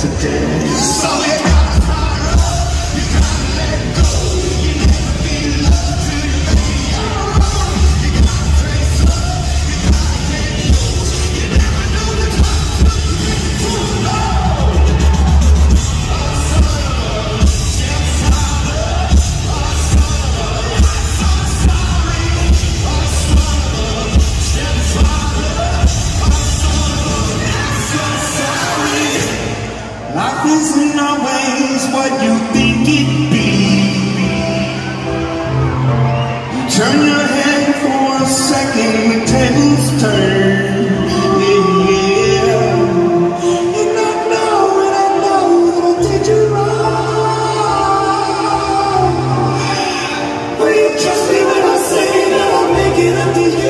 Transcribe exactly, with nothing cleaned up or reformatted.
today. So you gotta fire up, you gotta let go. You never be loved till you lay your own. You gotta face up, you gotta take yours. You never know the time till you get too low. A son of a stepfather, a son of a, I'm so sorry. A son of a stepfather, a son of a, I'm so sorry. Life isn't always what you think it be. You turn your head for a second, the tables turn. Yeah, yeah. And I know, and I know that I did you wrong. Will you trust me when I say that I'm making up these